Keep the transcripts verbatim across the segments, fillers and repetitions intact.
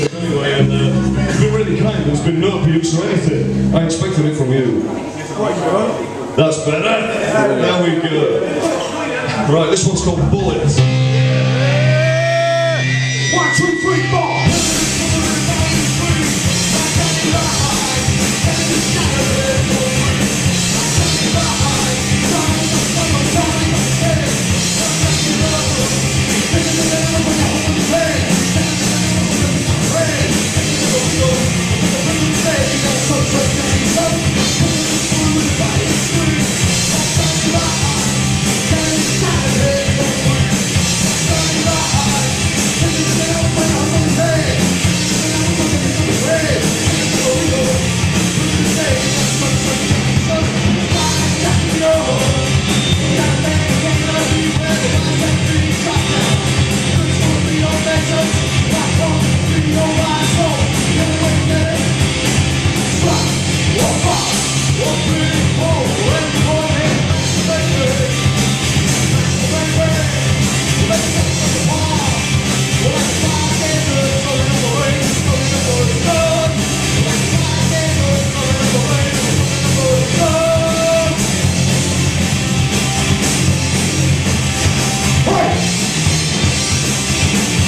stuff anyway, and uh, you've been really kind. There's been no abuse or anything. I expected it from you. That's better. There we go. Right, this one's called Bullets. One, two, three, four.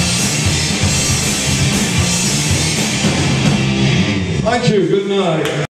Thank you, good night.